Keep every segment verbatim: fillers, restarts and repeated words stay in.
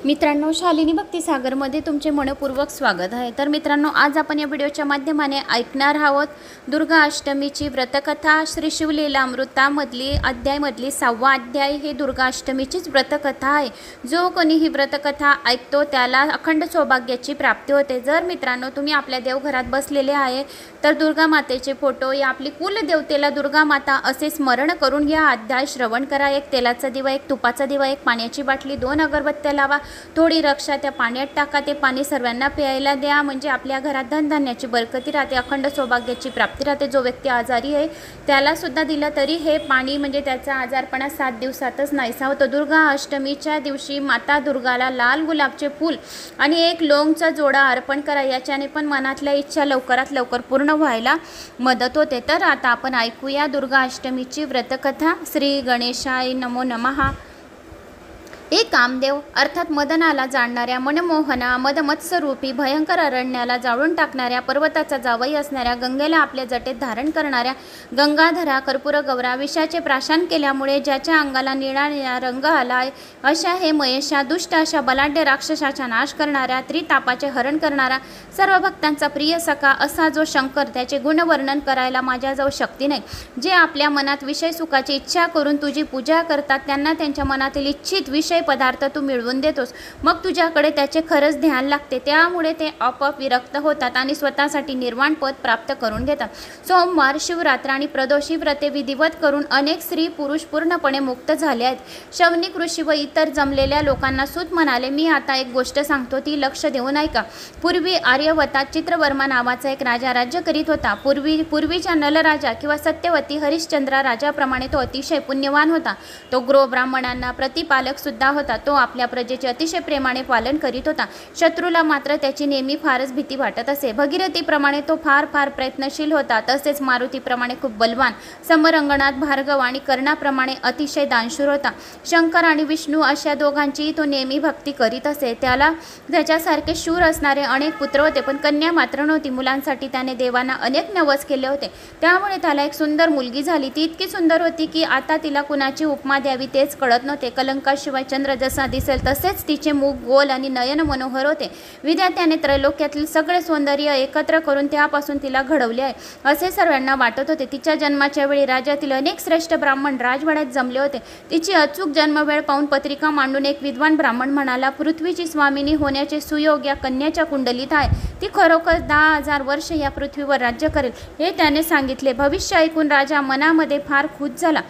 मित्रांनो, शालिनी भक्तिसागरमध्ये तुमचे मनपूर्वक स्वागत आहे। तर मित्रांनो, आज आपण या व्हिडिओच्या माध्यमाने ऐकणार आहोत दुर्गा अष्टमीची व्रतकथा। श्री शिवलीला अमृतामधली अध्यायमधली सहावा अध्याय हे दुर्गा अष्टमीचीच व्रतकथा आहे। जो कोणी ही व्रतकथा ऐकतो त्याला अखंड सौभाग्याची प्राप्ती होते। जर मित्रांनो तुम्ही आपल्या देवघरात बसलेले आहे तर दुर्गा मातेचे फोटो या आपली कुलदेवतेला दुर्गा माता असे स्मरण करून या अध्याय श्रवण करा। एक तेलाचा दिवा, एक तुपाचा दिवा, एक पाण्याची बाटली, दोन अगरबत्त्या लावा, थोडी रक्षा त्या पाण्यात टाका, ते पाणी सर्वांना प्यायला द्या। म्हणजे आपल्या घरात धनधान्याची बरकती राहते, अखंड सौभाग्याची प्राप्ती राहते। जो व्यक्ती आजारी आहे त्याला सुद्धा दिलं तरी हे पाणी म्हणजे त्याचा आजारपणा सात दिवसातच नाहीसा होतो। दुर्गा अष्टमीच्या दिवशी माता दुर्गाला लाल गुलाबचे फूल आणि एक लोंगचा जोडा अर्पण करा। याच्याने पण मनातल्या इच्छा लवकरात लवकर पूर्ण व्हायला मदत होते। तर आता आपण ऐकूया दुर्गा अष्टमीची व्रतकथा। श्री गणेशाय नमो नमः। एक कामदेव अर्थात मदनाला जाणणाऱ्या, मनमोहना मदमत्सरूपी भयंकर अरण्याला जाळून टाकणाऱ्या, पर्वताचा जावई असणाऱ्या, गंगेला आपल्या जटेत धारण करणाऱ्या गंगाधरा कर्पूर गौरा, विषाचे प्राशन केल्यामुळे ज्याच्या अंगाला निळा निळा रंग आलाय अशा हे महेशा, दुष्ट अशा बलाढ्य राक्षसाचा नाश करणाऱ्या, त्रितापाचे हरण करणारा, सर्व भक्तांचा प्रिय सखा असा जो शंकर, त्याचे गुणवर्णन करायला माझ्याजवळ शक्ती नाही। जे आपल्या मनात विषय सुखाची इच्छा करून तुझी पूजा करतात त्यांना त्यांच्या मनातील इच्छित विषय पदार्थ तू मिळवून देतोस। मग तुझ्याकडे त्याचे खरंच ध्यान लागते, त्यामुळे ते आपोआप विरक्त होतात आणि स्वतःसाठी निर्वाण पद प्राप्त करून घेतात। सोमवार, शिवरात्र आणि प्रदोषी व्रते विधिवत करून अनेक स्त्री पुरुष पूर्णपणे मुक्त झाले आहेत। शौनिक ऋषी व इतर जमलेल्या लोकांना सूत म्हणाले, मी आता एक गोष्ट सांगतो ती लक्ष देऊन ऐका। पूर्वी आर्यवतात चित्रवर्मा नावाचा एक राजा राज्य करीत होता। पूर्वी पूर्वीच्या नलराजा किंवा सत्यवती हरिश्चंद्रा राजाप्रमाणे तो अतिशय पुण्यवान होता। तो गृह ब्राह्मणांना प्रतिपालक सुद्धा होता। तो आपल्या प्रजेचे अतिशय प्रेमाने पालन करीत होता। शत्रूला मात्र त्याची नेहमी फारच भीती वाटत असे। भगीरथीप्रमाणे तो फार फार प्रयत्नशील होता। तसेच मारुतीप्रमाणे खूप बलवान, समरंगणात भार्गव आणि कर्णाप्रमाणे अतिशय दानशूर होता। शंकर आणि विष्णू अशा दोघांचीही तो नेहमी भक्ती करीत असे। त्याला त्याच्यासारखे शूर असणारे अनेक पुत्र होते, पण कन्या मात्र नव्हती। मुलांसाठी त्याने देवांना अनेक नवस केले होते, त्यामुळे त्याला एक सुंदर मुलगी झाली। ती इतकी सुंदर होती की आता तिला कुणाची उपमा द्यावी तेच कळत नव्हते। कलंकाशिवाय चंद्र जसा दिसेल तसेच तिचे मुख गोल आणि नयन मनोहर होते। विधात्याने त्रैलोक्यातील सगळे सौंदर्य एकत्र करून त्यापासून तिला घडवले आहे असे सर्वांना वाटत होते। तिच्या जन्माच्या वेळी राज्यातील अनेक श्रेष्ठ ब्राह्मण राजवाड्यात जमले होते। तिची अचूक जन्मवेळ पाहून पत्रिका मांडून एक विद्वान ब्राह्मण म्हणाला, पृथ्वीची स्वामिनी होण्याचे सुयोग या कन्याच्या कुंडलीत आहे। ती खरोखर दहा हजार वर्ष या पृथ्वीवर राज्य करेल हे त्याने सांगितले। भविष्य ऐकून राजा मनामध्ये फार खुश झाला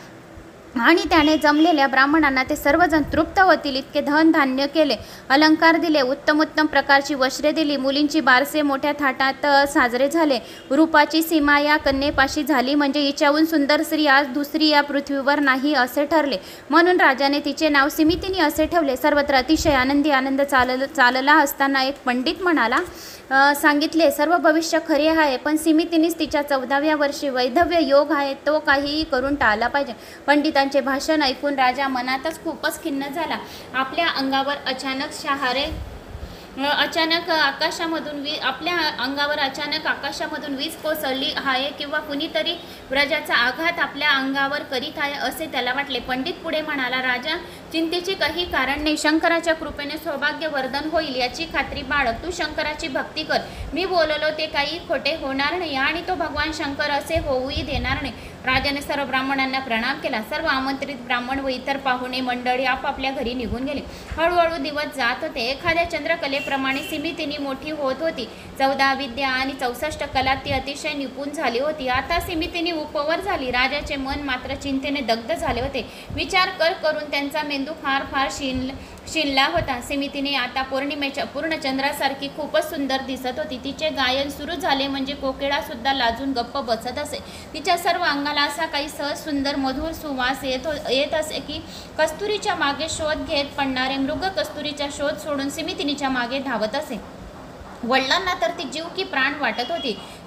आणि त्याने जमलेल्या ब्राह्मणांना ते सर्वजण तृप्त होतील इतके धन धान्य केले, अलंकार दिले, उत्तम उत्तम प्रकारची वस्त्रे दिली। मुलींची बारसे मोठ्या थाटात साजरे झाले। रूपाची सीमा या कन्येपाशी झाली, म्हणजे हिच्याहून सुंदर स्त्री आज दुसरी या पृथ्वीवर नाही असे ठरले। म्हणून राजाने तिचे नाव सिमितिनी असे ठेवले। सर्वत्र अतिशय आनंदी आनंद चालल चालला असताना एक पंडित म्हणाला, सांगितले सर्व भविष्य खरे आहे, पण सिमितिनीस तिच्या चौदाव्या वर्षी वैधव्य योग आहे, तो काहीही करून टाळला पाहिजे। पंडितांचे भाषण ऐकून राजा मनातच खूपच खिन्न झाला। आपल्या अंगावर अचानक शहारे अचानक आकाशामधून वी आपल्या अंगावर अचानक आकाशामधून वीज कोसळली आहे किंवा कुणीतरी व्रजाचा आघात आपल्या अंगावर करीत आहे असे त्याला वाटले। पंडित पुढे म्हणाला, राजा चिंतेचे काही कारण नाही, शंकराच्या कृपेने सौभाग्य वर्धन होईल याची खात्री बाळग। तू शंकराची भक्ती कर, मी बोललो ते काही खोटे होणार नाही आणि तो भगवान शंकर असे होऊही देणार नाही। राजाने सर्व ब्राह्मणांना प्रणाम केला। सर्व आमंत्रित ब्राह्मण व इतर पाहुणे मंडळी आपापल्या घरी निघून गेले। हळूहळू दिवस जात होते। एखाद्या चंद्रकलेप्रमाणे सिमितिनी मोठी होत होती। चौदा विद्या आणि चौसष्ट कलात ती अतिशय निपुण झाली होती। आता सिमितिनी उपवर झाली। राजाचे मन मात्र चिंतेने दग्ध झाले होते। विचार कर करून त्यांचा मेंदू फार फार शिन शिनला होता। सिमितिनी आता पौर्णिमेच्या पूर्ण चंद्रासारखी खूपच सुंदर दिसत होती। तिचे गायन सुरू झाले म्हणजे कोकिळा सुद्धा लाजून गप्प बसत असे। तिच्या सर्व अंगाला असा काही सहज सुंदर मधुर सुवास येत येत असे की कस्तुरीच्या मागे शोध घेत पडणारे मृग कस्तुरीचा शोध सोडून सिमितिनीच्या मागे धावत असे। वडिलांना तर ती जीव की प्राण वाटत होती।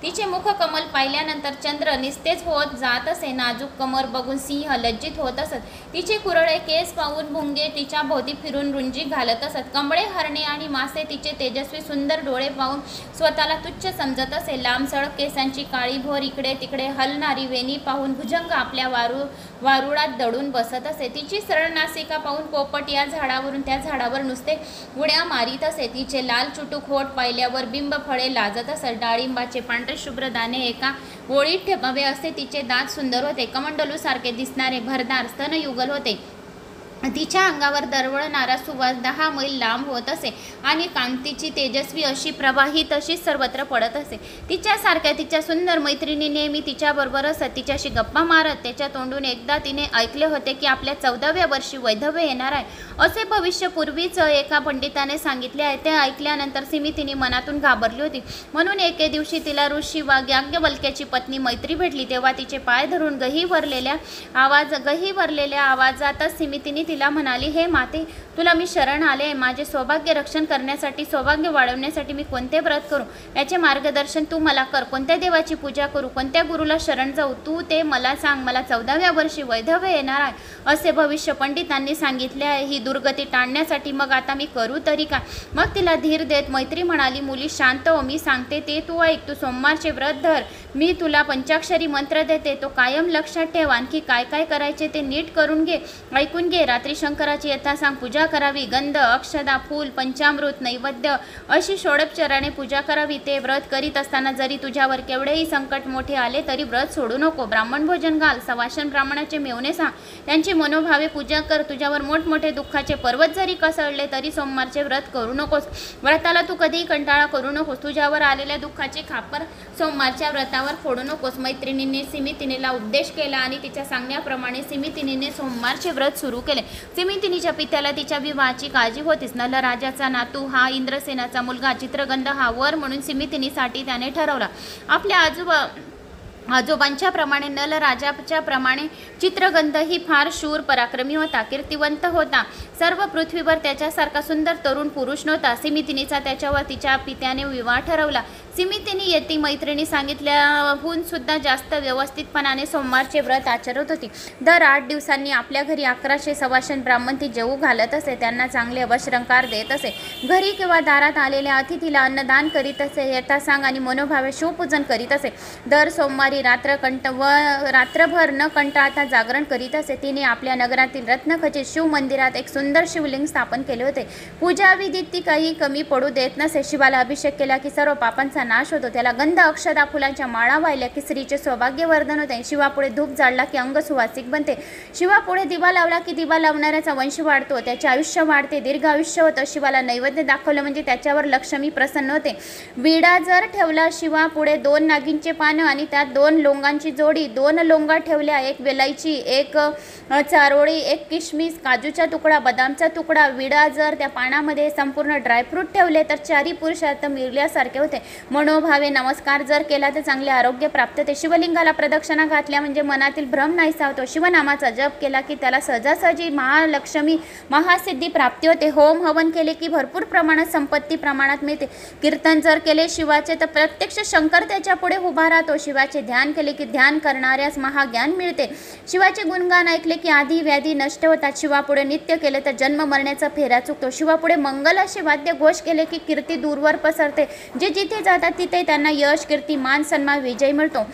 तिचे मुख कमल पाहिल्यानंतर चंद्र निस्तेज होत जात असे. नाजूक कमर बघून सिंह लज्जित होत असत. तिचे कुरळे केस पाहून भुंगे तिच्या भोवती फिरून रुंजी घालत असत. कंबळे, हरणे आणि मासे तिचे तेजस्वी सुंदर डोळे पाहून स्वतःला तुच्छ समजत असे. लांब सडक केसांची काळी भोर इकडे तिकडे हलणारी वेणी पाहून भुजंग आपल्या वारू वारुळात दडून बसत असे. तिची सरळ नासिका पाहून पोपट या झाडावरून त्या झाडावर नुसते उड्या मारीत असे. तिचे लाल चुटूक होठ पाहिल्यावर बिंब फळे लाजत असत. डाळिंबाचे पांढरे शुभ्र दाणे एका ओळीत ठेवावे असे तिचे दात सुंदर होते. कमंडलू सारखे दिसणारे भरदार स्तनयुगल होते. तिच्या अंगावर दरवळणारा सुवास दहा मैल लांब होत असे आणि कांतीची तेजस्वी अशी प्रवाही तशीच सर्वत्र पडत असे. तिच्यासारख्या तिच्या सुंदर मैत्रिणी नेहमी तिच्याबरोबर असत. तिच्याशी गप्पा मारत. त्याच्या तोंडून एकदा तिने ऐकले होते की आपल्या चौदाव्या वर्षी वैधव्य येणार आहे असे भविष्य पूर्वीच एका पंडिताने सांगितले आहे. ते ऐकल्यानंतर सिमी तिने मनातून घाबरली होती. म्हणून एके दिवशी तिला ऋषी याज्ञवल्क्याची पत्नी मैत्री भेटली. तेव्हा तिचे पाय धरून गहीवरलेल्या आवाज गहीवरलेल्या आवाजातच सिमी तिने तिला म्हणाली, हे माते, तुला मी शरण आले. माझे सौभाग्य रक्षण करण्यासाठी, सौभाग्य वाढवण्यासाठी मी कोणते व्रत करू याचे मार्गदर्शन तू मला कर. कोणत्या देवाची पूजा करू, कोणत्या गुरुला शरण जाऊ, तू ते मला सांग. मला चौदाव्या वर्षी वैधव्य येणार आहे असे भविष्य पंडितांनी सांगितले आहे. ही दुर्गती टाळण्यासाठी मग आता मी करू तरी का? मग तिला धीर देत मैत्री म्हणाली, मुली शांत हो, मी सांगते ते तू ऐक. तू सोमवारचे व्रत धर. मी तुला पंचाक्षरी मंत्र देते, तो कायम लक्षात ठेव. आणखी काय काय करायचे ते नीट करून घे, ऐकून घे. रात्री शंकराची यथासांग पूजा करावी. गंध, अक्षदा, फूल, पंचामृत, नैवेद्य अशी षोडोपचाराने पूजा करावी. ते व्रत करीत असताना जरी तुझ्यावर केवढेही संकट मोठे आले तरी व्रत सोडू नको. ब्राह्मण भोजन घाल. सवाशन ब्राह्मणाचे मेवणे सांग. त्यांची मनोभावे पूजा कर. तुझ्यावर मोठमोठे दुःखाचे पर्वत जरी कसळले तरी सोमवारचे व्रत करू नकोस. व्रताला तू कधीही कंटाळा करू नकोस. तुझ्यावर आलेल्या दुःखाचे खापर सोमवारच्या व्रतावर फोडू नकोस. मैत्रिणीने सिमितिनीला उपदेश केला आणि तिच्या सांगण्याप्रमाणे सिमितिनीने सोमवारचे व्रत सुरू केले. सिमितिनीच्या पित्याला तिच्या विवाहाची काळजी होतीच. नलराजाचा नातू हा इंद्रसेनाचा मुलगा चित्रगंध हा वर म्हणून सिमितिनीसाठी त्याने ठरवला. आपल्या आजोबा आजोबांच्या प्रमाणे नलराजाच्या प्रमाणे चित्रगंध ही फार शूर पराक्रमी होता, कीर्तिवंत होता. सर्व पृथ्वीवर त्याच्यासारखा सुंदर तरुण पुरुष नव्हता. सिमितिनीचा त्याच्यावर तिच्या पित्याने विवाह ठरवला. सिमितिनी येती मैत्रिणी सांगितल्याहून सुद्धा जास्त व्यवस्थितपणाने सोमवारचे व्रत आचरत होती. दर आठ दिवसांनी आपल्या घरी अकराशे सवाशन ब्राह्मण ती जेवू घालत असे. त्यांना चांगले वशरंकार देत असे. घरी किंवा दारात आलेल्या अतिथीला अन्नदान करीत असे. यथासांग आणि मनोभावे शिवपूजन करीत असे. दर सोमवारी रात्र कंट व रात्रभर न कंटाळता जागरण करीत असे. तिने आपल्या नगरातील रत्नखचित शिव मंदिरात एक सुंदर शिवलिंग स्थापन केले होते. पूजाविधीत ती काही कमी पडू देत नसे. शिवाला अभिषेक केला की सर्व पापांचा नाश होतो. त्याला गंध, अक्षदा, फुलांच्या माळा वाहिल्या की स्त्रीचे सौभाग्य वर्धन होते. शिवापुढे धूप जाळला की अंग सुवासिक बनते. शिवापुढे दिवा लावला की दिवा लावणाऱ्याचा वंश वाढतो, त्याचे आयुष्य वाढते, दीर्घ आयुष्य होतं. शिवाला नैवेद्य दाखवलं म्हणजे त्याच्यावर लक्ष्मी प्रसन्न होते. विडा जर ठेवला शिवापुढे दोन नागिंचे पानं आणि त्यात दोन लोंगांची जोडी, दोन लोंगा ठेवल्या, एक वेलायची, एक चारोळी, एक किशमिश, काजूचा तुकडा, बदामचा तुकडा, विडा जर त्या पानामध्ये संपूर्ण ड्रायफ्रूट ठेवले तर चारी पुरुषार्थ मिळल्यासारखे होते. मनोभावे नमस्कार जर केला तर चांगले आरोग्य प्राप्त होते. शिवलिंगाला प्रदक्षिणा घातल्या म्हणजे मनातील भ्रम नाहीसा होतो. शिवनामाचा जप केला की त्याला सहजासहजी महालक्ष्मी महासिद्धी प्राप्ती होते. होम हवन केले की भरपूर प्रमाणात संपत्ती प्रमाणात मिळते. कीर्तन जर केले शिवाचे तर प्रत्यक्ष शंकर त्याच्या पुढे उभा राहतो. शिवाचे ध्यान केले की ध्यान करणाऱ्यास महाज्ञान मिळते. शिवाचे गुणगान ऐकले की आधी व्याधी नष्ट होतात. शिवापुढे नित्य केले तर जन्म मरण्याचा फेरा चुकतो. शिवापुढे मंगल असे वाद्य घोष केले की कीर्ती दूरवर पसरते. जे जिथे जातात तिथे त्यांना यश, कीर्ती, मान, सन्मान, विजय मिळतो.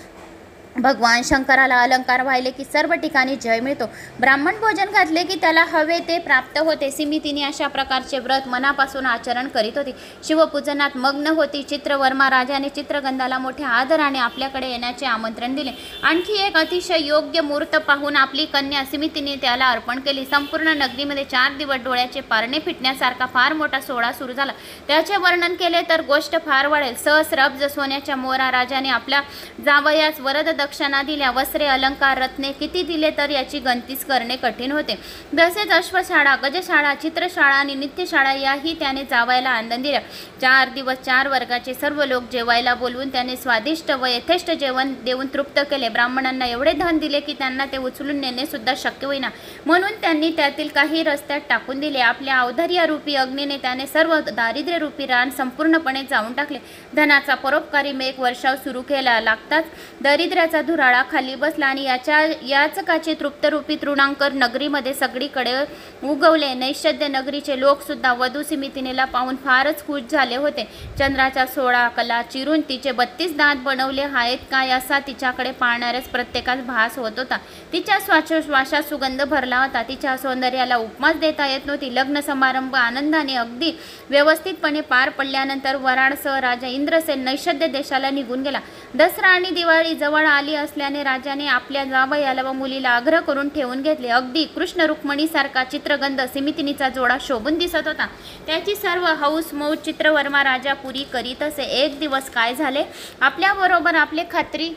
भगवान शंकराला अलंकार वाहिले की सर्व ठिकाणी जय मिळतो. ब्राह्मण भोजन घातले की त्याला हवे ते प्राप्त होते. सिमितिनी अशा प्रकारचे व्रत मनापासून आचरण करीत होती. शिवपूजनात मग्न होती. चित्रवर्मा राजाने चित्रगंधाला मोठ्या आदराने आपल्याकडे येण्याचे आमंत्रण दिले. आणखी एक अतिशय योग्य मुहूर्त पाहून आपली कन्या सिमितिनी त्याला अर्पण केली. संपूर्ण नगरीमध्ये चार दिवस डोळ्याचे पारणे फिटण्यासारखा फार मोठा सोहळा सुरू झाला. त्याचे वर्णन केले तर गोष्ट फार वाढेल. सहस्र अब्ज सोन्याच्या मोहरा राजाने आपल्या जावयास वरद प्रदक्षिणा दिल्या, वस्त्रे अलंकार रत्ने किती दिले तर याची गणतीच करणे कठीण होते. तसेच अश्वशाळा, गजशाळा, चित्रशाळा आणि नित्यशाळा याही त्याने जावायला आणून दिल्या. चार दिवस चार वर्गाचे सर्व लोक जेवायला बोलवून त्याने स्वादिष्ट व यथेष्ट जेवण देऊन तृप्त केले. ब्राह्मणांना एवढे धन दिले की त्यांना ते उचलून नेणे सुद्धा शक्य होईना, म्हणून त्यांनी त्यातील काही रस्त्यात टाकून दिले. आपल्या औदार्यारूपी अग्नीने त्याने सर्व दारिद्र्यरूपी रान संपूर्णपणे जाळून टाकले. धनाचा परोपकारी मेघ वर्षाव सुरू केला. लागताच दारिद्र्याचा धुराळा खाली बसला आणि याच्या याचकाचे तृप्तरूपी तृणांकर नगरीमध्ये सगळीकडे उगवले. नैषद्य नगरीचे लोक सुद्धा वधू सिमितिनीला पाहून फारच खुश झाले होते. चंद्राच्या सोळा कला चिरून तिचे बत्तीस दात बनवले आहेत काय असा तिच्याकडे पाहणाऱ्याच प्रत्येकास भास होत होता. तिच्या श्वासोश्वासात सुगंध भरला होता. तिच्या सौंदर्याला उपमाच देता येत नव्हती. लग्न समारंभ आनंदाने अगदी व्यवस्थितपणे पार पडल्यानंतर वराडसह राजा इंद्रसेन नैषद्य देशाला निघून गेला. दसरा आणि दिवाळी जवळ आली असल्याने राजाने आपल्या जावयाला व मुलीला आग्रह करून ठेवून घेतले. अगदी कृष्ण रुक्मिणीसारखा चित्रगंध सिमितिनीचा जोडा शोभून दिसत होता. त्याची सर्व हौस मौज चित्रवर्मा राजा पुरी करीत असे. एक दिवस काय झाले, आपल्याबरोबर आपले खात्री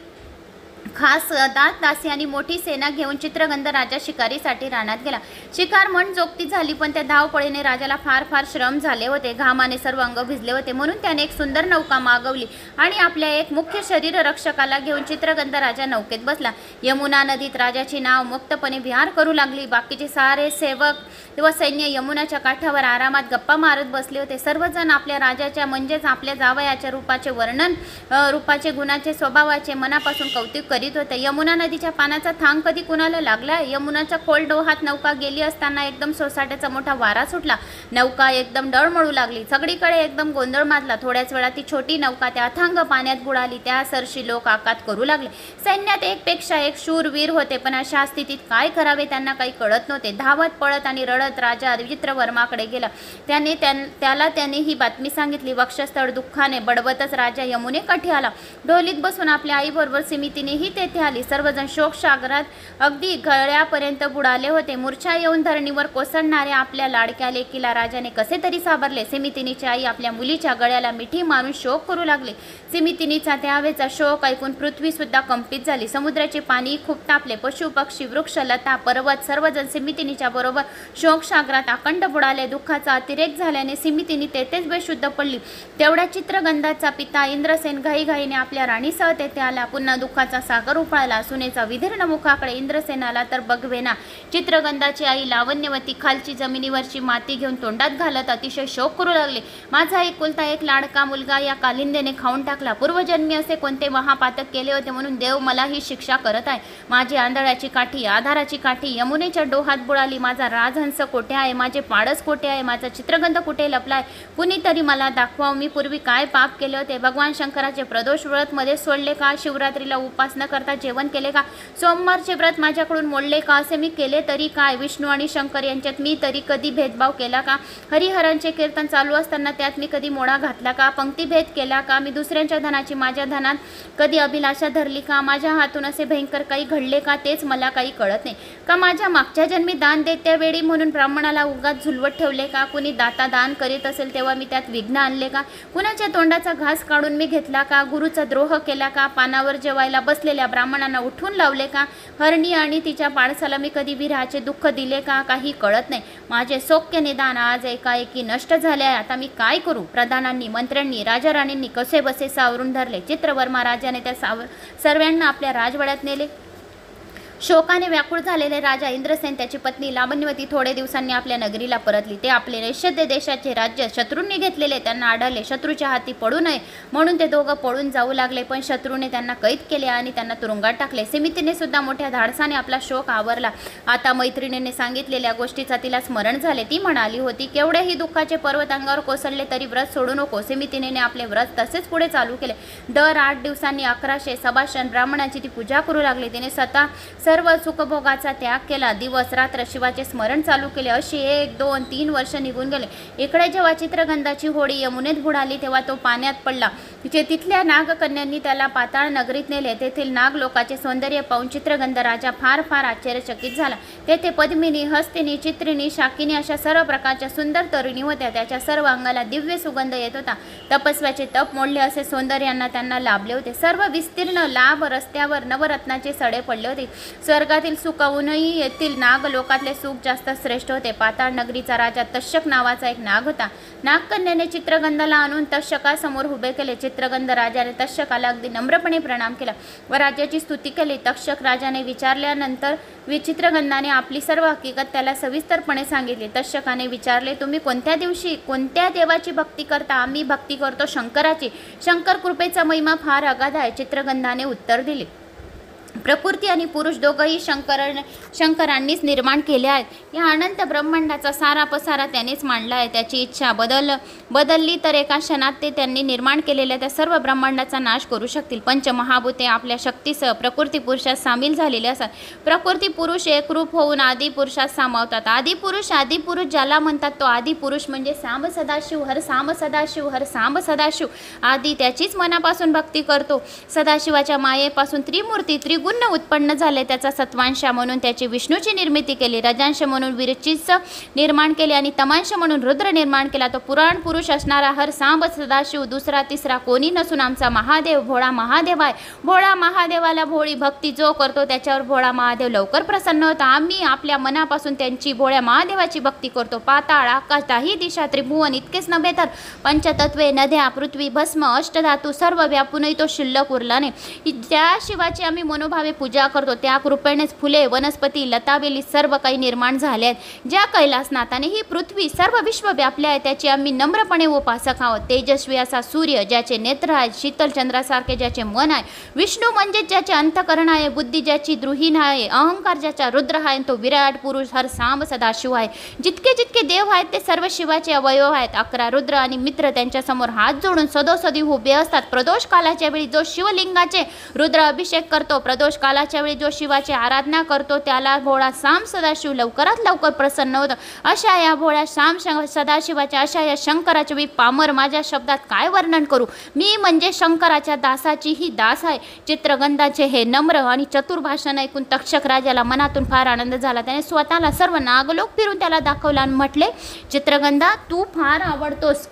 खास दास दासी आणि मोठी सेना घेऊन चित्रगंध राजा शिकारीसाठी रानात गेला. शिकार मनजोगती झाली, पण त्या धावपळीने राजाला फार फार श्रम झाले होते. घामाने सर्व अंग भिजले होते, म्हणून त्याने एक सुंदर नौका मागवली आणि आपल्या एक मुख्य शरीर रक्षकाला घेऊन चित्रगंध राजा नौकेत बसला. यमुना नदीत राजाची नाव मुक्तपणे विहार करू लागली. बाकीचे सारे सेवक व सैन्य यमुनाच्या काठावर आरामात गप्पा मारत बसले होते. सर्वजण आपल्या राजाच्या म्हणजेच आपल्या जावयाच्या रूपाचे वर्णन, रूपाचे, गुणाचे, स्वभावाचे मनापासून कौतुक करीत होते. यमुना नदीच्या पाण्याचा थांग कधी कुणाला लागला? यमुनाच्या खोल डोहात नौका गेली असताना एकदम सोसाट्याचा मोठा वारा सुटला. नौका एकदम डळमळू लागली. सगळीकडे एकदम गोंधळ माजला. थोड्याच वेळात ती छोटी नौका त्या अथांग पाण्यात बुडाली. त्या सरशी लोक आकात करू लागले. सैन्यात एकपेक्षा एक शूरवीर होते, पण अशा स्थितीत काय करावे त्यांना काही कळत नव्हते. धावत पळत आणि रडत राजा चित्रवर्माकडे गेला. त्याने त्याला त्याने ही बातमी सांगितली. वक्षस्थळ दुःखाने बडबतच राजा यमुनेकाठी आला. ढोलीत बसून आपल्या आईबरोबर सिमितिनीही तेथे आली. सर्वजण शोकसागरात अगदी गळ्यापर्यंत बुडाले होते. मूर्छा येऊन धरणीवर कोसळणाऱ्या आपल्या लाडक्या लेकीला राजाने कसे तरी सावरले. सिमितिनीची आई आपल्या मुलीच्या गळ्याला मिठी मारून शोक करू लागली. सिमितिनीचा त्यावेळचा शोक ऐकून पृथ्वी सुद्धा कंपित झाली. समुद्राचे पाणी खूप तापले. पशु पक्षी वृक्ष लता पर्वत सर्वजण सिमितिनीच्या बरोबर शोकसागरात अखंड बुडाले. दुःखाचा अतिरेक झाल्याने सिमितिनी तेथेच बेशुद्ध पडली. तेवढ्या चित्रगंधाचा पिता इंद्रसेन घाईघाईने आपल्या राणीसह तेथे आला. पुन्हा दुःखाचा सागर उफाळला. सुनेचा विदीर्ण मुखाकडे इंद्रसेनाला तर बघवेना. चित्रगंधाची आई लावण्यवती खालची जमिनीवरची माती घेऊन तोंडात घालत अतिशय शोक करू लागले. माझा एकुलता एक लाडका मुलगा या कालिंदेने खाऊन टाकला. पूर्वजन्मी असे कोणते महापातक केले होते म्हणून देव मला ही शिक्षा करत आहे. माझी आंधळ्याची काठी, आधाराची काठी यमुनेच्या डोहात बुडाली. माझा राजहंस कोठे आहे? माझे पाडस कोठे आहे? माझा चित्रगंध कुठे लपलाय? कुणीतरी मला दाखवाव. मी पूर्वी काय पाप केले होते? भगवान शंकराचे प्रदोष व्रत मध्ये सोडले का? शिवरात्रीला उपास न करता जेवण केले का? सोमवारचे व्रत माझ्याकडून मोडले का? असे मी केले तरी काय? विष्णू आणि शंकर यांच्यात मी तरी कधी भेदभाव केला का? हरिहरांचे कीर्तन चालू असताना त्यात मी कधी मोडा घातला का? पंक्तीभेद केला का? मी दुसऱ्यांच्या धनाची माझ्या धनात कधी अभिलाषा धरली का? माझ्या हातून असे भयंकर काही घडले का? तेच मला काही कळत नाही. का माझ्या मागच्या जन्मी दान देत्या वेळी म्हणून ब्राह्मणाला उगाच झुलवत ठेवले का? कुणी दाता दान करीत असेल तेव्हा मी त्यात विघ्न आणले का? कुणाच्या तोंडाचा घास काढून मी घेतला का? गुरुचा द्रोह केला का? पानावर जेवायला बसलेल्या ब्राह्मणांना उठून लावले का? हरणी आणि तिच्या पाडसाला मी कधी विरहाचे दुःख दिले का? काही कळत नाही. माझे सौख्य निदान आज एकाएकी नष्ट झाले आहे. आता मी काय करू? प्रधानांनी, मंत्र्यांनी, राजा राणींनी कसे बसे सावरून धरले. चित्रवर्मा राजाने त्या सावर सर्वांना आपल्या राजवाड्यात नेले. शोकाने व्याकुळ झालेले राजा इंद्रसेन त्याची पत्नी लावण्यवती थोडे दिवसांनी आपल्या नगरीला परतली. ते आपले नैषद्य देशाचे राज्य शत्रूंनी घेतलेले त्यांना आढळले. शत्रूच्या हाती पडू नये म्हणून ते दोघं पळून जाऊ लागले, पण शत्रूने त्यांना कैद केले आणि त्यांना तुरुंगात टाकले. सिमितीने सुद्धा मोठ्या धाडसाने आपला शोक आवरला. आता मैत्रिणीने सांगितलेल्या गोष्टीचा तिला स्मरण झाले. ती म्हणाली होती, केवढेही दुःखाचे पर्वत अंगावर कोसळले तरी व्रत सोडू नको. सिमितीने आपले व्रत तसेच पुढे चालू केले. दर आठ दिवसांनी अकराशे सभाषण ब्राह्मणांची ती पूजा करू लागली. तिने स्वतः सर्व सुखभोगाचा त्याग केला. दिवस रात्र शिवाचे स्मरण चालू केले. अशी एक दोन तीन वर्ष निघून गेले. इकडे जेव्हा चित्रगंधाची होडी यमुनेत बुडाली तेव्हा तो पाण्यात पडला. तिचे तिथल्या नागकन्यांनी त्याला पाताळ नगरीत नेले. तेथील नागलोकाचे सौंदर्य पाहून चित्रगंध राजा फार फार आश्चर्यचकित झाला. तेथे पद्मिनी, हस्तिनी, चित्रिणी, शाकिनी अशा सर्व प्रकारच्या सुंदर तरुणी होत्या. त्याच्या सर्व अंगाला दिव्य सुगंध येत होता. तपस्व्याचे तप मोडले असे सौंदर्यांना त्यांना लाभले होते. सर्व विस्तीर्ण लाभ रस्त्यावर नवरत्नाचे सडे पडले होते. स्वर्गातील सुखाहूनही येथील नागलोकातले सुख जास्त श्रेष्ठ होते. पाताळ नगरीचा राजा तक्षक नावाचा एक नाग होता. नागकन्याने चित्रगंधाला आणून तक्षकासमोर उभे केले. चित्रगंध राजाने तक्षकाला अगदी नम्रपणे प्रणाम केला व राजाची स्तुती केली. तक्षक राजाने विचारल्यानंतर चित्रगंधाने आपली सर्व हकीकत त्याला सविस्तरपणे सांगितली. तक्षकाने विचारले, तुम्ही कोणत्या दिवशी कोणत्या देवाची भक्ती करता? आम्ही भक्ती करतो शंकराची. शंकर कृपेचा महिमा फार अगाध आहे. चित्रगंधाने उत्तर दिले, प्रकृती आणि पुरुष दोघंही शंकर शंकरांनीच निर्माण केले आहेत. या अनंत ब्रह्मांडाचा सारा पसारा त्यानेच मांडला आहे. त्याची इच्छा बदल बदलली तर एका क्षणात ते त्यांनी निर्माण केलेल्या त्या सर्व ब्रह्मांडाचा नाश करू शकतील. पंचमहाभूते आपल्या शक्तीसह प्रकृती पुरुषात सामील झालेले असतात. प्रकृती पुरुष एकरूप होऊन आदी पुरुषात सामावतात. आदी पुरुष आदी पुरुष ज्याला म्हणतात तो आदी पुरुष म्हणजे सांब सदाशिव, हर सांब सदाशिव, हर सांब सदाशिव. आदी त्याचीच मनापासून भक्ती करतो. सदाशिवाच्या मायेपासून त्रिमूर्ती त्रिगुण उत्पन्न झाले. त्याचा सत्वांश म्हणून त्याची विष्णूची निर्मिती केली. रजांश म्हणून विरचीच निर्माण केले आणि तमांश म्हणून रुद्र निर्माण केला. तो पुराण पुरुष असणारा हर सांब सदाशिव दुसरा तिसरा कोणी नसून आमचा महादेव भोळा महादेव आहे. भोळा महादेवाला भोळी भक्ती जो करतो त्याच्यावर भोळा महादेव लवकर प्रसन्न होता. आम्ही आपल्या मनापासून त्यांची भोळ्या महादेवाची भक्ती करतो. पाताळ, आकाश, दाही दिशा, त्रिभुवन इतकेच नव्हे तर पंचतत्वे, नद्या, पृथ्वी, भस्म, अष्टधातू सर्व व्यापूनही तो शिल्लक उरला नाही. त्या शिवाची आम्ही मनोभावे पूजा करतो. त्या कृपेनेच फुले, वनस्पती, लतावेली सर्व काही निर्माण झाले आहेत. ज्या कैलासनाथाने ही पृथ्वी सर्व विश्व व्यापले आहे त्याची आम्ही नम्रपणे उपासक आहोत. तेजस्वी असा सूर्य ज्याचे नेत्र आहेत, शीतल चंद्रासारखे ज्याचे मन आहे, विष्णू म्हणजे ज्याचे अंतकरण आहे, बुद्धी ज्याची द्रुहीण आहे, अहंकार ज्याचा रुद्र आहे, तो विराट पुरुष हर सांब सदाशिव आहे. जितके जितके देव आहेत ते सर्व शिवाचे अवयव आहेत. अकरा रुद्र आणि मित्र त्यांच्या समोर हात जोडून सदोसदी उभे असतात. प्रदोष कालाच्या वेळी जो शिवलिंगाचे रुद्र अभिषेक करतो, प्रदोष कालाच्या वेळी जो शिवाची आराधना करतो त्याला भोळा सांब सदाशिव लवकरात लवकर प्रसन्न होतो. अशा या भोळ्या सांब सदाशिवाच्या अशा या शंकराचे मी पामर माझ्या शब्दात काय वर्णन करू. मी म्हणजे शंकराच्या दासाची ही दास आहे. चित्रगंधाचे हे नम्र आणि चतुर भाषण ऐकून तक्षक राजाला मनातून फार आनंद झाला. त्याने स्वतःला सर्व नागलोक फिरून त्याला दाखवला आणि म्हटले, चित्रगंधा तू फार आवडतोस,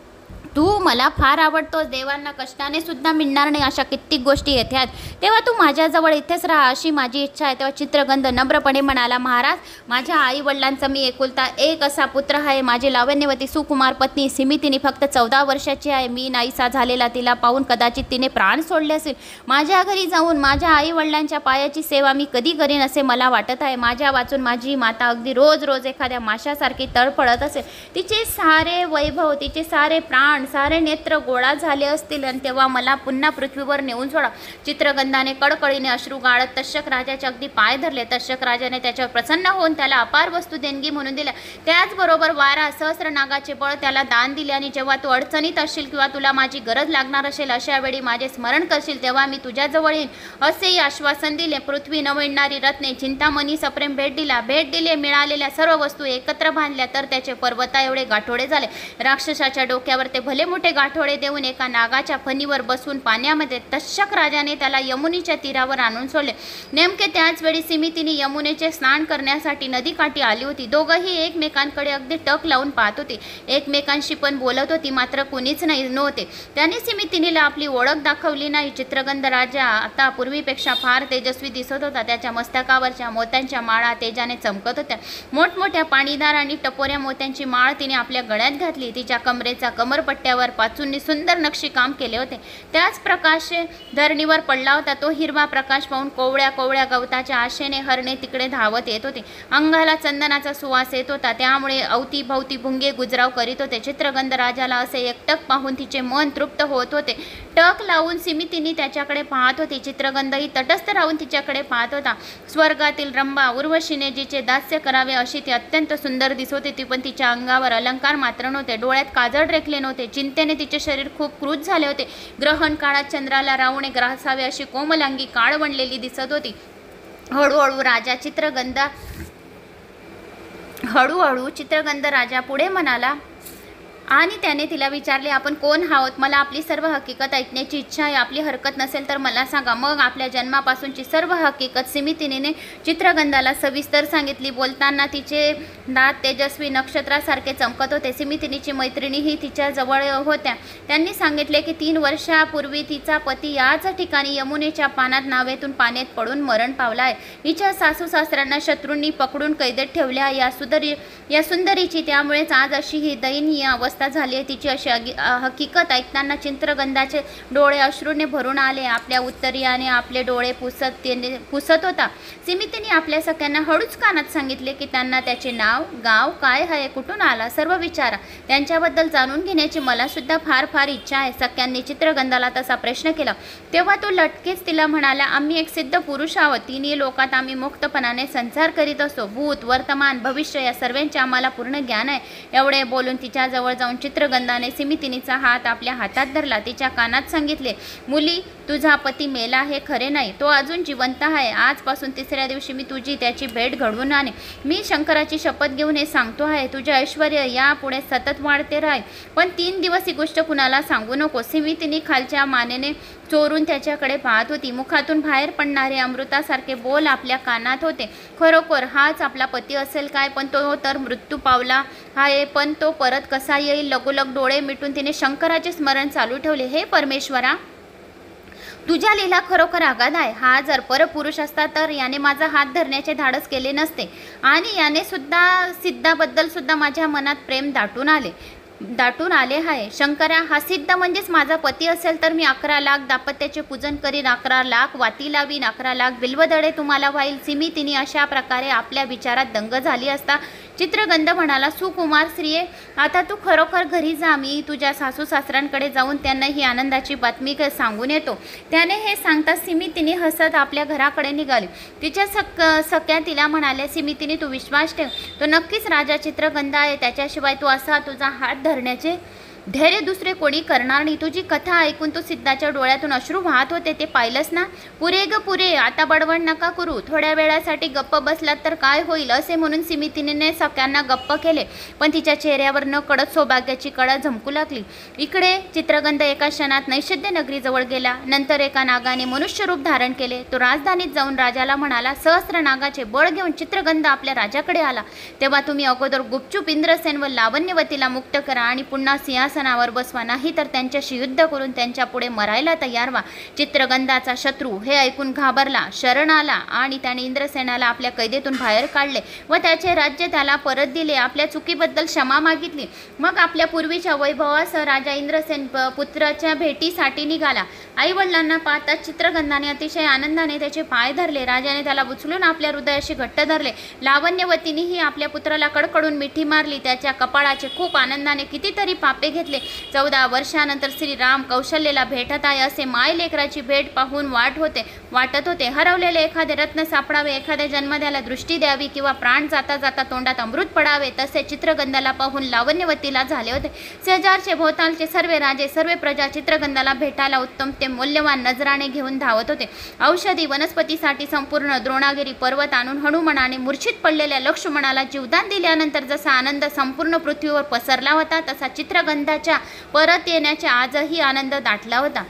तू मला फार आवडतोस. देवांना कष्टाने सुद्धा मिळणार नाही अशा कित्येक गोष्टी येथे आहेत. तेव्हा तू माझ्याजवळ इथेच राहा अशी माझी इच्छा आहे. तेव्हा चित्रगंध नम्रपणे म्हणाला, महाराज माझ्या आई वडिलांचा मी एकुलता एक असा पुत्र आहे. माझी लावण्यवती सुकुमार पत्नी सिमितीने फक्त चौदा वर्षाची आहे. मी नाहीसा झालेला तिला पाहून कदाचित तिने प्राण सोडले असेल. माझ्या घरी जाऊन माझ्या आई वडिलांच्या पायाची सेवा मी कधी करीन असे मला वाटत आहे. माझ्या वाचून माझी माता अगदी रोज रोज एखाद्या माशासारखी तळफळत असेल. तिचे सारे वैभव, तिचे सारे प्राण, सारे नेत्र गोळा झाले असतील आणि तेव्हा मला पुन्हा पृथ्वीवर नेऊन सोडा. चित्रगंधाने कडकडीने अश्रू गाळत तक्षक राजाचे अगदी पाय धरले. तक्षक राजाने त्याच्यावर प्रसन्न होऊन त्याला अपार वस्तू देणगी म्हणून दिल्या. त्याचबरोबर बारा सहस्र नागाचे बळ त्याला दान दिले आणि जेव्हा तू अडचणीत असशील किंवा तुला माझी गरज लागणार असेल अशा वेळी माझे स्मरण करशील तेव्हा मी तुझ्याजवळ येईन असेही आश्वासन दिले. पृथ्वी न मिळणारी रत्ने, चिंतामणी सप्रेम भेट दिला. भेट दिले मिळालेल्या सर्व वस्तू एकत्र बांधल्या तर त्याचे पर्वता एवढे गाठोडे झाले. राक्षसाच्या डोक्यावर ते भले मोठे गाठोडे देऊन एका नागाच्या फणीवर बसून पाण्यामध्ये तक्षक राजाने त्याला यमुनेच्या तीरावर आणून सोडले. नेमके त्याच वेळी सिमितीने यमुनेचे स्नान करण्यासाठी नदीकाठी आली होती. दोघंही एकमेकांकडे अगदी टक लावून पाहत होते. एकमेकांशी पण बोलत होती मात्र कुणीच नाही नव्हते. त्याने सिमितीनीला आपली ओळख दाखवली नाही. चित्रगंध राजा आता पूर्वीपेक्षा फार तेजस्वी दिसत होता. त्याच्या मस्तकावरच्या मोत्यांच्या माळा तेजाने चमकत होत्या. मोठमोठ्या पाणीदार आणि टपोऱ्या मोत्यांची माळ तिने आपल्या गळ्यात घातली. तिच्या कमरेचा कमरपट्ट्यावर पाचूंनी सुंदर नक्षी काम केले होते. त्याच प्रकाश धरणीवर पडला होता. तो हिरवा प्रकाश पाहून कोवळ्या कोवळ्या गवताच्या आशेने हरणे तिकडे धावत येत होते. अंगाला चंदनाचा सुवास येत होता त्यामुळे अवतीभवती भुंगे गुजराव करीत होते. चित्रगंध राजाला असे एकटक पाहून तिचे मन तृप्त होत होते. टक लावून सिमितीने त्याच्याकडे पाहत होती. चित्रगंधही तटस्थ राहून तिच्याकडे पाहत होता. स्वर्गातील रंभा उर्वशीने जिचे दास्य करावे अशी ती अत्यंत सुंदर दिसत होती पण तिच्या अंगावर अलंकार मात्र नव्हते. डोळ्यात काजळ रेखले नव्हते. चिंतेने तिचे शरीर खूप क्रूज झाले होते. ग्रहण काळात चंद्राला रावणे ग्रासावे अशी कोमलांगी काळ बनलेली दिसत होती. हळूहळू राजा चित्रगंध हळूहळू चित्रगंध राजा पुढे म्हणाला, आणि त्याने तिला विचारले, आपण कोण आहोत? मला आपली सर्व हकीकत ऐकण्याची इच्छा आहे. आपली हरकत नसेल तर मला सांगा. मग आपल्या जन्मापासूनची सर्व हकीकत सिमितिनीने चित्रगंधाला सविस्तर सांगितली. बोलताना तिचे दात तेजस्वी नक्षत्रासारखे चमकत होते. सिमितिनीची मैत्रिणीही तिच्या जवळ होत्या. त्यांनी सांगितले की तीन वर्षापूर्वी तिचा पती याच ठिकाणी यमुनेच्या पानात नावेतून पाण्यात पडून मरण पावला आहे. हिच्या सासू सासऱ्यांना शत्रूंनी पकडून कैदेत ठेवल्या. या सुंदरी या सुंदरीची त्यामुळेच आज अशी ही दयनीय अवस्था झाली आहे. तिची अशी हकीकत ऐकताना चित्रगंधाचे डोळे अश्रूने भरून आले. आपल्या उत्तरीयाने आपले डोळे पुसत पुसत होता. सिमितीने आपल्या सख्यांना हळूच कानात सांगितले की त्यांना त्याचे नाव, गाव काय आहे, कुठून आला, सर्व विचारा. त्यांच्याबद्दल जाणून घेण्याची मला सुद्धा फार फार इच्छा आहे. सख्यांनी चित्रगंधाला तसा प्रश्न केला तेव्हा तो लटकेच तिला म्हणाला, आम्ही एक सिद्ध पुरुष आहोत. तिन्ही लोकात आम्ही मुक्तपणाने संसार करीत असतो. भूत, वर्तमान, भविष्य या सर्वांचे आम्हाला पूर्ण ज्ञान आहे. एवढे बोलून तिच्याजवळ जाऊन चित्रगंधाने सिमितिनीचा हात आपल्या हातात धरला. तिच्या कानात सांगितले, मुली, तुझा पती मेला हे खरे नाही, तो अजून जिवंत आहे. आजपासून तिसऱ्या दिवशी मी तुझी त्याची भेट घडवून आणेन. मी शंकराची शपथ घेऊन हे सांगतो आहे. तुझे ऐश्वर यापुढे सतत वाढते राहील, पण तीन दिवस ही गोष्ट कुणाला सांगू नको. सिमितिनी खालच्या मानेने चोरून त्याच्याकडे पाहत होती. मुखातून बाहेर पडणारे अमृतासारखे बोल आपल्या कानात होते. खरोखर हाच आपला पती असेल काय? पण तो तर मृत्यू पावला आहे, पण तो परत कसा येईल? लगोलग डोळे मिटून तिने शंकराचे स्मरण चालू ठेवले. हे परमेश्वरा, तुझ्या लीला खरोखर आगाध आहे. हा जर परपुरुष असता तर याने माझा हात धरण्याचे धाडस केले नसते आणि याने सुद्धा सिद्धाबद्दल सुद्धा माझ्या मनात प्रेम दाटून आले दाटून आले आहे. शंकरा, हा सिद्ध म्हणजेच माझा पती असेल तर मी अकरा लाख दाम्पत्याचे पूजन करीन, अकरा लाख वाती लावीन, अकरा लाख बिल्वदडे तुम्हाला वाईल. सिमितिनी अशा प्रकारे आपल्या विचारात दंग झाली असता चित्रगंध म्हणाला, सुकुमार स्त्रिये, आता तू खरोखर घरी जा. मी तुझ्या सासू सासऱ्यांकडे जाऊन त्यांना ही आनंदाची बातमी सांगून येतो. त्याने हे सांगता सिमितिनी हसत आपल्या घराकडे निघाली. तिच्या सक सख्या तिला म्हणाल्या, सिमितिनी, तू विश्वास ठेव, तो नक्कीच राजा चित्रगंध आहे. त्याच्याशिवाय तू असा तुझा हात धरण्याचे धैर्य दुसरे कोणी करणार नाही. तुझी कथा ऐकून तू सिद्धाच्या डोळ्यातून अश्रू वाहत होते, ते पाहिलंस ना? पुरे ग पुरे, आता बडबड नका करू. थोड्या वेळासाठी गप्प बसलात तर काय होईल? असे म्हणून सिमितिनीने सगळ्यांना गप्प केले, पण तिच्या चेहऱ्यावर न कळत सौभाग्याची कळा झमकू लागली. इकडे चित्रगंध एका क्षणात नैषद्य नगरीजवळ गेला. नंतर एका नागाने मनुष्य रूप धारण केले. तो राजधानीत जाऊन राजाला म्हणाला, सहस्त्र नागाचे बळ घेऊन चित्रगंध आपल्या राजाकडे आला, तेव्हा तुम्ही अगोदर गुपचूप इंद्रसेन व लावण्यवतीला मुक्त करा आणि पुन्हा सिंहासनावर बसवा, नाही तर त्यांच्याशी युद्ध करून त्यांच्या पुढे मरायला तयार व्हा. चित्रगंधाचा शत्रू हे ऐकून घाबरला, शरण आला आणि त्याने इंद्रसेनाला आपल्या कैदेतून बाहेर काढले व त्याचे राज्य त्याला परत दिले. आपल्या चुकीबद्दल क्षमा मागितली. मग आपल्या पूर्वीच्या वैभवासह राजा इंद्रसेन पुत्राच्या भेटीसाठी निघाला. आई वडिलांना पाहताच चित्रगंधाने अतिशय आनंदाने त्याचे पाय धरले. राजाने त्याला उचलून आपल्या हृदयाशी घट्ट धरले. लावण्यवतीनेही आपल्या पुत्राला कडकडून मिठी मारली. त्याच्या कपाळाचे खूप आनंदाने कितीतरी पापे घेतले. चौदा वर्षानंतर श्रीराम कौशल्यला भेटत आहे असे माय लेकराची भेट पाहून वाट होते वाटत होते. हरवलेले एखादे रत्न सापडावे, एखाद्या जन्मद्याला दृष्टी द्यावी किंवा प्राण जाता जाता तोंडात अमृत पडावे, तसे चित्रगंधाला पाहून लावण्यवतीला झाले होते. शेजारचे भोवतालचे सर्व राजे, सर्व प्रजा चित्रगंधाला भेटायला उत्तम ते मूल्यवान नजराने घेऊन धावत होते. औषधी वनस्पतीसाठी संपूर्ण द्रोणागिरी पर्वत आणून हनुमानाने मूर्छित पडलेल्या लक्ष्मणाला जीवदान दिल्यानंतर जसा आनंद संपूर्ण पृथ्वीवर पसरला होता, तसा चित्रगंधाच्या परत येण्याचा आजही आनंद दाटला होता.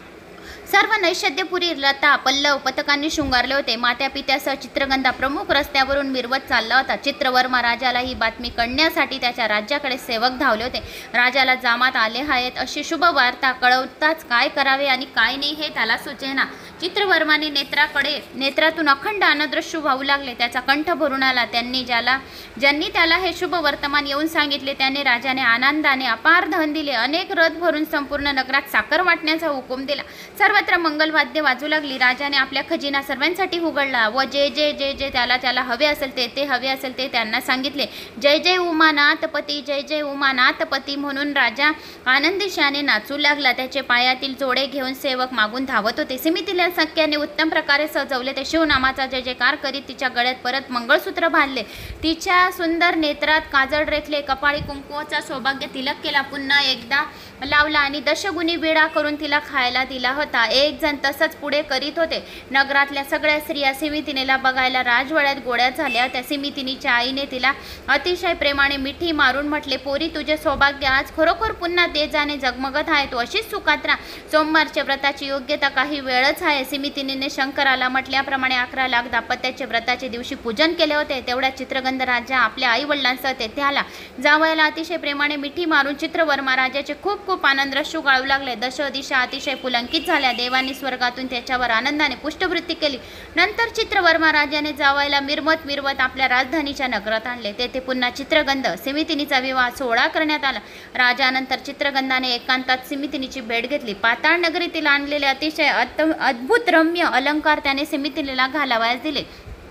सर्व नैषद्यपुरी लता पल्लव पथकांनी शृंगारले होते. मात्या पित्यासह चित्रगंधा प्रमुख रस्त्यावरून मिरवत चालला होता. चित्रवर्मा राजाला ही बातमी कळण्यासाठी त्याच्या राज्याकडे सेवक धावले होते. राजाला जामात आले आहेत अशी शुभ वार्ता कळवताच काय करावे आणि काय नाही हे त्याला सुचेना. चित्रवर्माने नेत्राकडे नेत्रातून अखंड आनंदश्रू वाहू लागले. त्याचा कंठ भरून आला. त्यांनी ज्याला ज्यांनी त्याला हे शुभ वर्तमान येऊन सांगितले त्याने राजाने आनंदाने अपार धन दिले. अनेक रथ भरून संपूर्ण नगरात साखर वाटण्याचा हुकूम दिला. सर्वत्र मंगलवाद्य वाजू लागली. राजाने आपल्या खजिना सर्वांसाठी उघडला व जे जे जे जे त्याला त्याला हवे असेल ते ते हवे असेल ते त्यांना सांगितले. जय जय उमानाथपती, जय जय उमानाथपती म्हणून राजा आनंदिशाने नाचू लागला. त्याचे पायातील जोडे घेऊन सेवक मागून धावत होते. सिमितीला सख्याने उत्तम प्रकारे सजवले. ते शिवनामाचा जय जयकार करीत तिच्या गळ्यात परत मंगळसूत्र बांधले. तिच्या सुंदर नेत्रात काजळ रेखले. कपाळी कुंकुवाचा सौभाग्य तिलक केला. पुन्हा एकदा लावला आणि दशगुणी वेळा करून तिला खायला दिला होता. एक जण तसंच पुढे करीत होते. नगरातल्या सगळ्या स्त्रिया सिमितिनीला बघायला राजवाड्यात गोळ्या झाल्या. त्या सिमितिनीच्या आईने तिला अतिशय प्रेमाने मिठी मारून म्हटले, पोरी तुझे सौभाग्य आज खरोखर पुन्हा ते जाणे जगमगत आहे. तू अशीच सुखात राहा. सोमवारच्या व्रताची योग्यता काही वेळच आहे. सिमितिनीने शंकराला म्हटल्याप्रमाणे अकरा लाख दाम्पत्याचे व्रताचे दिवशी पूजन केले होते. तेवढ्या चित्रगंध राजा आपल्या आई वडिलांसह तेथे आला. जावयाला अतिशय प्रेमाने मिठी मारून चित्रवर्मा राजाचे खूप खूप आनंदरश्रू गाळू लागले. दश दिशा अतिशय पुलंकित झाल्या. देवांनी स्वर्गातून त्याच्यावर आनंदाने पुष्टवृत्ती केली. नंतर चित्रवर्मा राजाने जावयाला मिरवत मिरवत आपल्या राजधानीच्या नगरात आणले. तेथे पुन्हा चित्रगंध सिमितिनीचा विवाह सोहळा करण्यात आला. राजानंतर चित्रगंधाने एकांतात सिमितिनीची भेट घेतली. पाताळ नगरीतील आणलेले अतिशय अद्भुत रम्य अलंकार त्याने सिमितिनीला घालावयास दिले.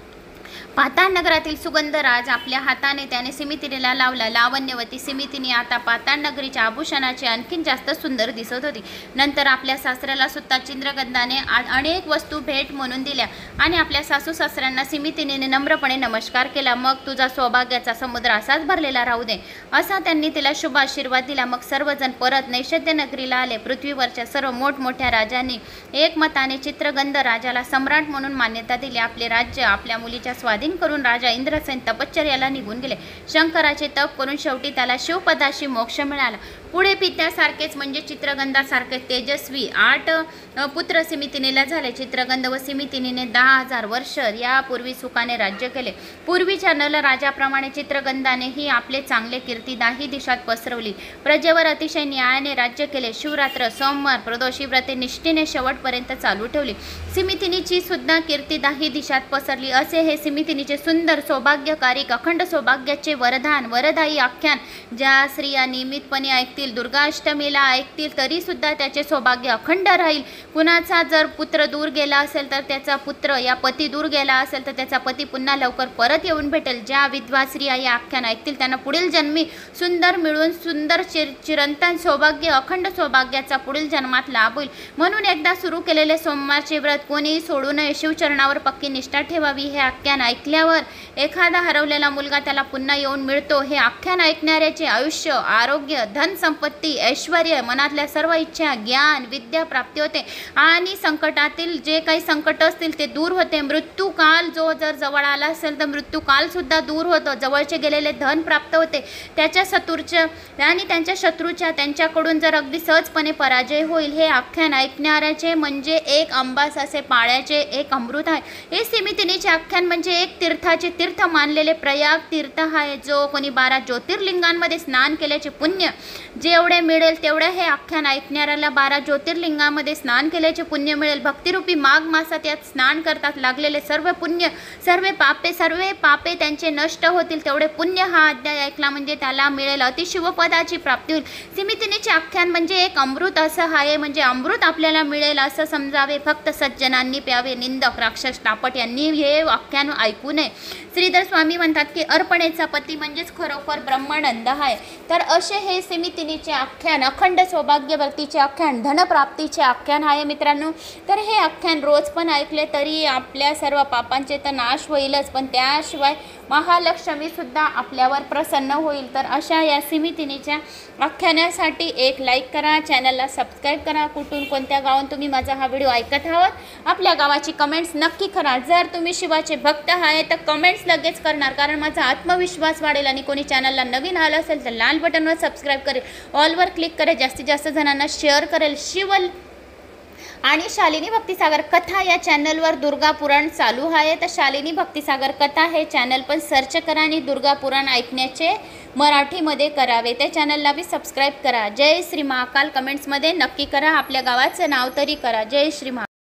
पाताळ नगरातील सुगंधराज आपल्या हाताने त्याने सिमितिनीला लावला. लावण्यवती सिमितिनी आता पाताळ नगरीच्या आभूषणाची आणखीन जास्त सुंदर दिसत होती. नंतर आपल्या सासऱ्याला सुद्धा चित्रगंधाने अनेक वस्तू भेट म्हणून दिल्या आणि आपल्या सासू सासऱ्यांना सिमितिनीने नम्रपणे नमस्कार केला. मग तुझा सौभाग्याचा समुद्र असाच भरलेला राहू दे असा त्यांनी तिला शुभ आशीर्वाद दिला. मग सर्वजण परत नैषध्य नगरीला आले. पृथ्वीवरच्या सर्व मोठमोठ्या राजांनी एकमताने चित्रगंध राजाला सम्राट म्हणून मान्यता दिली. आपले राज्य आपल्या मुलीच्या स्वाधीन करून राजा इंद्रसेन तपश्चर्याला निघून गेले. शंकराचे तप करून शेवटी त्याला शिवपदाशी मोक्ष मिळाला. पुढे पित्यासारखेच म्हणजे चित्रगंधासारखे तेजस्वी आठ पुत्र सिमितिनीला झाले. चित्रगंध व सिमितिनीने दहा हजार वर्ष यापूर्वी सुखाने राज्य केले. पूर्वीच्या नल राजाप्रमाणे चित्रगंधानेही आपले चांगले कीर्ती दाही दिशात पसरवली. प्रजेवर अतिशय न्यायाने राज्य केले. शिवरात्र सोमवार प्रदोषी व्रते निष्ठेने शेवटपर्यंत चालू ठेवली. सिमितिनीची सुद्धा कीर्ती दाही दिशात पसरली. असे हे सिमितिनीचे सुंदर सौभाग्यकारी अखंड सौभाग्याचे वरदान वरदायी आख्यान ज्या स्त्रिया नियमितपणे ऐकतील, दुर्गाष्टमीला ऐकतील, तरी सुद्धा त्याचे सौभाग्य अखंड राहील. कुणाचा जर पुत्र दूर गेला असेल तर त्याचा पुत्र या पती दूर गेला असेल तर त्याचा पती पुन्हा लवकर परत येऊन भेटेल. ज्या विधवा स्त्रिया या आख्यान ऐकतील त्यांना पुढील जन्मी सुंदर मिळून सुंदर चिर चिरंतन सौभाग्य अखंड सौभाग्याचा पुढील जन्मात लाभ होईल. म्हणून एकदा सुरू केलेले सोमवारचे व्रत कोणीही सोडू नये. शिवचरणावर पक्की निष्ठा ठेवावी. हे आख्यान ऐकल्यावर एखादा हरवलेला मुलगा त्याला पुन्हा येऊन मिळतो. हे आख्यान ऐकणाऱ्याचे आयुष्य, आरोग्य, धन संपत्ती, ऐश्वर्य, मनातल्या सर्व इच्छा, ज्ञान, विद्या प्राप्ती होते आणि संकटातील जे काही संकट असतील ते दूर होते. मृत्यूकाल जो जर जवळ आला असेल तर मृत्यूकाल सुद्धा दूर होतो. जवळचे गेलेले धन प्राप्त होते. त्याच्या शत्रूच्या आणि त्यांच्या शत्रूच्या त्यांच्याकडून जर अगदी सहजपणे पराजय होईल. हे आख्यान ऐकणाऱ्याचे म्हणजे एक अंबास असे पाळ्याचे एक अमृत आहे. हे सिमितिनीचे आख्यान म्हणजे एक तीर्थाचे तीर्थ मानलेले प्रयाग तीर्थ आहे. जो कोणी बारा ज्योतिर्लिंगांमध्ये स्नान केल्याचे पुण्य जेवढे मिळेल तेवढे हे आख्यान ऐकणाऱ्याला बारा ज्योतिर्लिंगामध्ये स्नान केल्याचे पुण्य मिळेल. भक्तिरूपी माघ मासात यात स्नान करतात लागलेले सर्व पुण्य सर्व पापे सर्व पापे त्यांचे नष्ट होतील. तेवढे पुण्य हा अध्याय ऐकला म्हणजे त्याला मिळेल अतिशिवपदाची प्राप्ती होईल. सिमितिनीचे आख्यान म्हणजे एक अमृत असं आहे. म्हणजे अमृत आपल्याला मिळेल असं समजावे. फक्त सज्जनांनी प्यावे. निंदक राक्षस टापट यांनी हे आख्यान ऐकू नये. श्रीधर स्वामी म्हणतात की अर्पणेचा पती म्हणजेच खरोखर ब्रह्मानंद आहे. तर असे हे सिमितिनीचे आख्यान अखंड सौभाग्यवतीचे आख्यान धनप्राप्तीचे आख्यान आहे मित्रांनो. तर हे आख्यान रोज पण ऐकले तरी आपल्या सर्व पापांचे तर नाश होईलच, पण त्याशिवाय महालक्ष्मी सुद्धा आपल्यावर प्रसन्न होईल. तर अशा या सिमितिनीच्या आख्यानासाठी एक लाईक करा, चॅनलला सबस्क्राईब करा. कुठून कोणत्या गावातून तुम्ही माझा हा व्हिडिओ ऐकत आहात आपल्या गावाची कमेंट्स नक्की करा. जर तुम्ही शिवाचे भक्त आहे तर कमेंट्स लगेच करणार, कारण माझा आत्मविश्वास वाढेल. आणि कोणी चॅनलला नवीन आलं असेल तर लाल बटनवर सबस्क्राईब करेल, ऑलवर क्लिक करेल, जास्तीत जास्त जणांना शेअर करेल. शिवल आणि शालिनी भक्तिसागर कथा या चॅनलवर दुर्गा पुराण चालू आहे. तर शालिनी भक्तिसागर कथा हे चॅनल पण सर्च करा आणि दुर्गा पुराण ऐकण्याचे मराठीमध्ये करावे. त्या चॅनलला बी सबस्क्राईब करा. जय श्री महाकाल कमेंट्समध्ये नक्की करा. आपल्या गावाचं नाव तरी करा. जय श्री महाकाल.